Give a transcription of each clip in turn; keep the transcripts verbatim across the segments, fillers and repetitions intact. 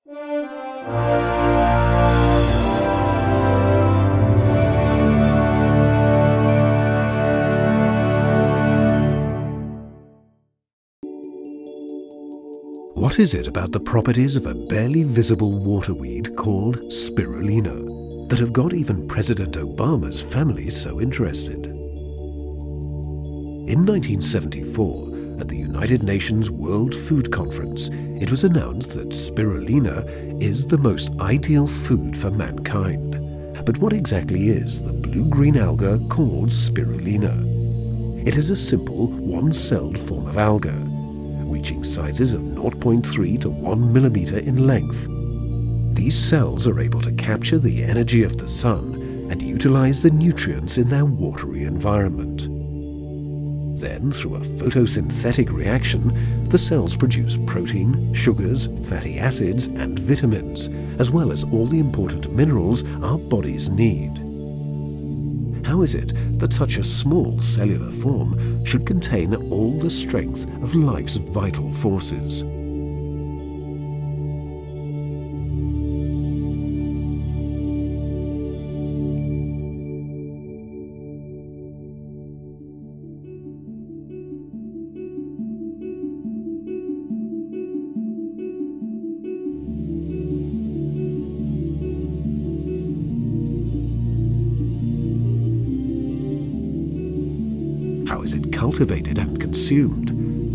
What is it about the properties of a barely visible waterweed called spirulina that have got even President Obama's family so interested? In nineteen seventy-four, at the United Nations World Food Conference, it was announced that spirulina is the most ideal food for mankind. But what exactly is the blue-green alga called spirulina? It is a simple, one-celled form of alga, reaching sizes of zero point three to one millimeter in length. These cells are able to capture the energy of the sun and utilize the nutrients in their watery environment. Then, through a photosynthetic reaction, the cells produce protein, sugars, fatty acids, and vitamins, as well as all the important minerals our bodies need. How is it that such a small cellular form should contain all the strength of life's vital forces? How is it cultivated and consumed?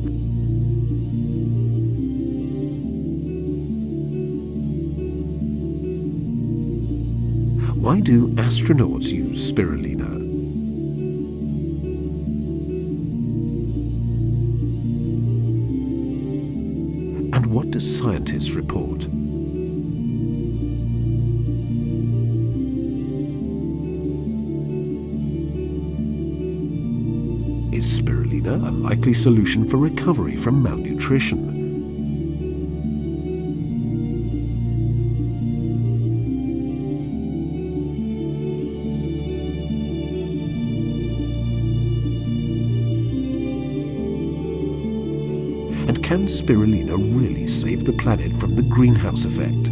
Why do astronauts use spirulina? And what do scientists report? Is spirulina a likely solution for recovery from malnutrition? And can spirulina really save the planet from the greenhouse effect?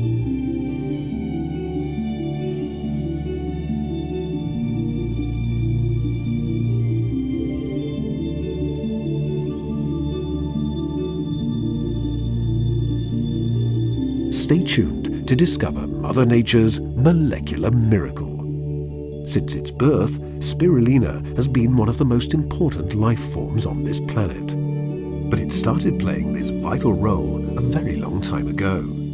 Stay tuned to discover Mother Nature's molecular miracle. Since its birth, spirulina has been one of the most important life forms on this planet. But it started playing this vital role a very long time ago.